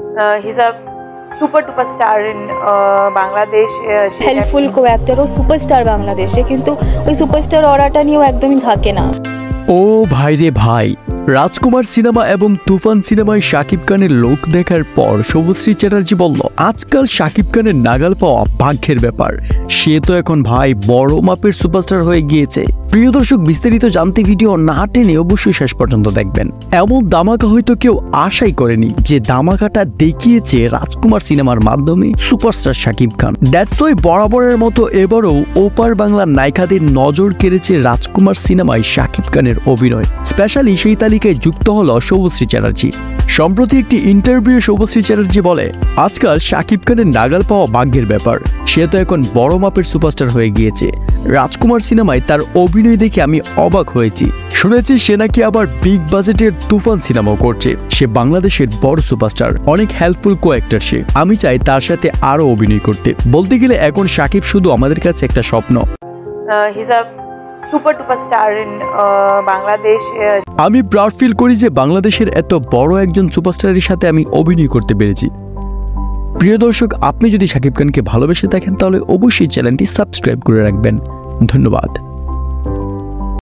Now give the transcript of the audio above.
He's a super duper star in Bangladesh. Helpful co-actor ও superstar বাংলাদেশে, কিন্তু ওই সুপারস্টার অরাটা নিয়েও একদমই থাকে না। ও ভাই রে ভাই, রাজকুমার সিনেমা এবং তুফান সিনেমায় শাকিব খানের লোক দেখার পর শুভশ্রী চ্যাটার্জি বলল, আজকাল শাকিব খানের নাগাল পাওয়া ভাগ্যের ব্যাপার। সে তো এখন ভাই বড় মাপের সুপারস্টার হয়ে গিয়েছে। প্রিয় দর্শক, বিস্তারিত জানতে ভিডিও না টেনে অবশ্যই শেষ পর্যন্ত দেখবেন। এমন দামাকা হয়তো কেউ আশাই করেনি, যে দামাকাটা দেখিয়েছে রাজকুমার সিনেমার মাধ্যমে superstar Shakib Khan. That's why বরাবরের মতো এবারও ওপার বাংলার নায়িকাদের নজর কেড়েছে রাজকুমার সিনেমায় শাকিব খানের অভিনয়। স্পেশালি সেই তালিকায় যুক্ত হলো শুভশ্রী চ্যাটার্জি। সম্প্রতি একটি ইন্টারভিউ শুভশ্রী চ্যাটার্জি বলে, আজকাল শাকিব খানের নাগাল পাওয়া ভাগ্যের ব্যাপার। সে তো এখন বড় মাপের সুপারস্টার হয়ে গিয়েছে। রাজকুমার সিনেমায় তার অভিনয় দেখে আমি অবাক হয়েছি। শুনেছি সে নাকি আবার বিগ বাজেটের তুফান সিনেমাও করছে। সে বাংলাদেশের বড় সুপারস্টার, অনেক হেল্পফুল কো অ্যাক্টর সে। আমি চাই তার সাথে আরো অভিনয় করতে। বলতে গেলে এখন শাকিব শুধু আমাদের কাছে একটা স্বপ্ন। Super duper star in Bangladesh. আমি প্রাউড ফিল করি যে বাংলাদেশের এত বড় একজন সুপারস্টারের সাথে আমি অভিনয় করতে পেরেছি। প্রিয় দর্শক, আপনি যদি শাকিব খানকে ভালোবেসে থাকেন তাহলে অবশ্যই চ্যানেলটি সাবস্ক্রাইব করে রাখবেন। ধন্যবাদ।